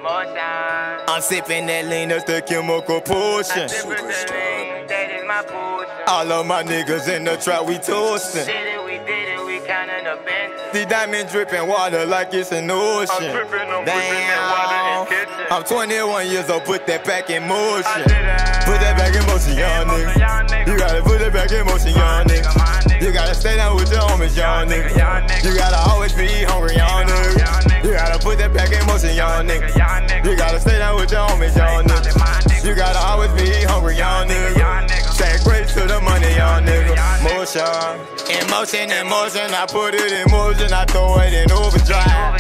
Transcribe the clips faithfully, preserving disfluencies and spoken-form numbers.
I'm sipping that lean, that's the chemical potion. All of my niggas in the trap, we toastin'. The diamond dripping water like it's an ocean. Damn, I'm twenty-one years old, put that back in motion. Put that back in motion, young nigga. You gotta put that back in motion, young nigga. You gotta stay down with your homies, young nigga. You gotta always be hungry, young nigga. You gotta put that back in motion, young nigga. You gotta stay down with your homies, young nigga. You gotta always be hungry, young nigga. Say grace to the money, young nigga. Motion, in motion, in motion. I put it in motion, I throw it in overdrive.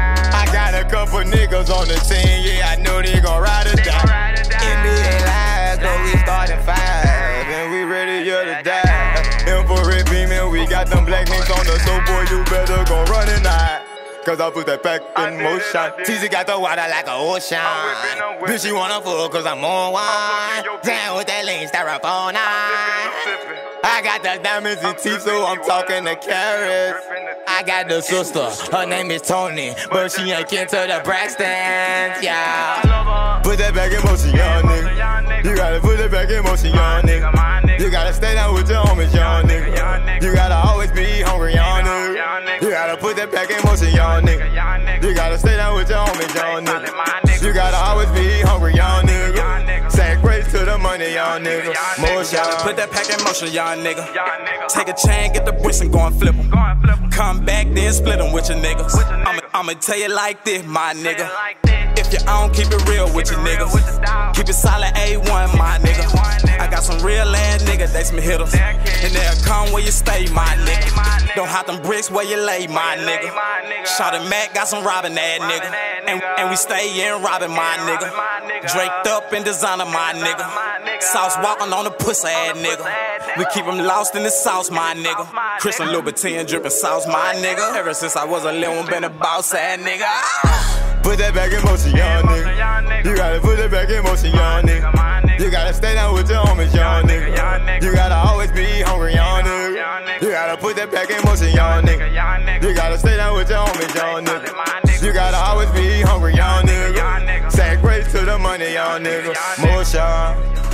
I got a couple niggas on the team, yeah, I know they gon' ride or die. N B A live, though we starting five, and we ready here to die. Infrared beaming, we got them black links on us, so boy, you better gon' run and hide. Cause I put that back in motion. T Z got the water like an ocean. Bitch, you wanna fuck cause I'm on wine. Down with that lean, styrofoam nine. I got the diamonds and teeth, so I'm talking to carrots. I got the sister, her name is Tony, but she ain't kin to the Braxtons, yeah. Put that back in motion, young nigga. You gotta put it back in motion, young nigga. You gotta stay down with your homies, young nigga. You gotta always be hungry, young nigga. You gotta put that back in motion, young nigga. You gotta stay down with your homies, young nigga. You gotta always be hungry, young nigga. Say grace to the money, young nigga. Motion. Put that pack in motion, young nigga. Take a chain, get the bricks and go and flip em. Come back, then split them with your niggas. I'ma, I'ma tell you like this, my nigga. If you own, keep it real with your niggas. Keep it solid A one, my nigga. I got some real ass niggas, they some hitters. And they'll come where you stay, my nigga. Don't hide them bricks where you lay, my nigga. Shawty Mac got some robbing ass nigga. And, and we stay in robbing, my nigga. Draped up in designer, my nigga. Sauce walking on the pussy ass nigga. We keep them lost in the sauce, my nigga. Chris and Louboutin dripping sauce, my nigga. Ever since I was a little one, been a boss ass nigga. Put that back in motion, young nigga. You gotta put that back in motion, young nigga. You gotta stay down with your homies, young nigga. You gotta always be hungry, young nigga. You gotta put that back in motion, young nigga. You gotta stay down with your homies, young nigga. You gotta always be hungry, young nigga. Say grace to the money, young nigga. Motion.